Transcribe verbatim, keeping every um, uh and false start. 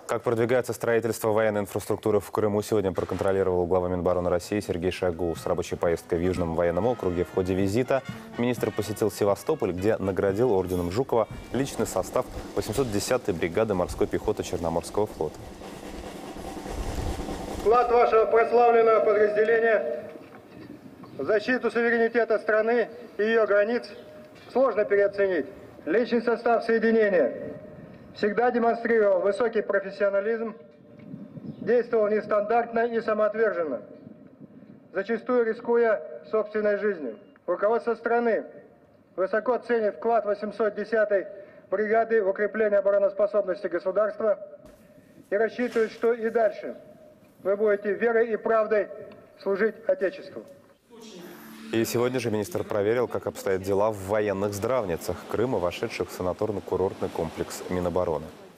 Как продвигается строительство военной инфраструктуры в Крыму, сегодня проконтролировал глава Минобороны России Сергей Шойгу с рабочей поездкой в Южном военном округе. В ходе визита министр посетил Севастополь, где наградил орденом Жукова личный состав восемьсот десятой бригады морской пехоты Черноморского флота. Вклад вашего прославленного подразделения в защиту суверенитета страны и ее границ сложно переоценить. Личный состав соединения всегда демонстрировал высокий профессионализм, действовал нестандартно и самоотверженно, зачастую рискуя собственной жизнью. Руководство страны высоко ценит вклад восемьсот десятой бригады в укрепление обороноспособности государства и рассчитывает, что и дальше вы будете верой и правдой служить Отечеству. И сегодня же министр проверил, как обстоят дела в военных здравницах Крыма, вошедших в санаторно-курортный комплекс Минобороны.